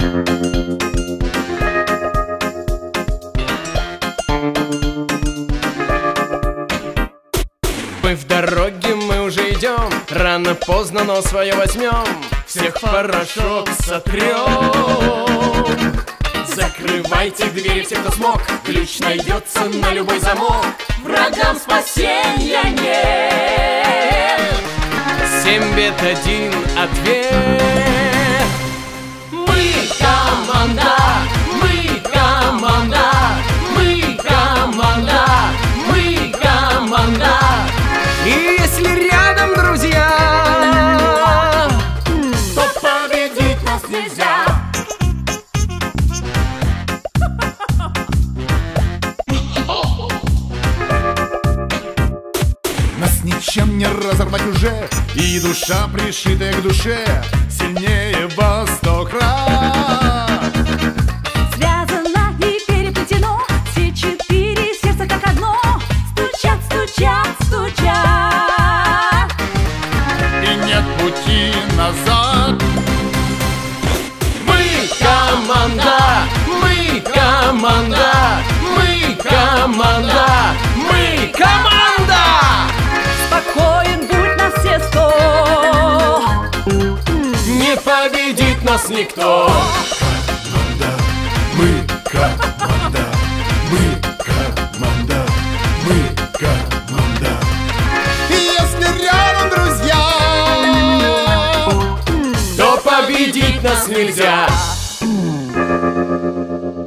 Мы в дороге, мы уже идем, рано-поздно, но свое возьмем, всех в порошок сотрем. Закрывайте двери, все, кто смог, ключ найдется на любой замок. Врагам спасения нет. 7 бед, 1 ответ. Мы команда, мы команда, мы команда, мы команда. И если рядом друзья, то победить нас нельзя. Нас ничем не разорвать уже, и душа, пришитая к душе, сильнее во 100 крат. Связано и переплетено, все 4 сердца как одно, стучат, стучат, стучат. И нет пути назад. Мы команда, мы команда, мы команда, мы команда. Спокоен будь на все 100. Не победит нас никто. Команда, мы команда, мы команда, мы команда. И если рядом друзья, То победить нас нельзя.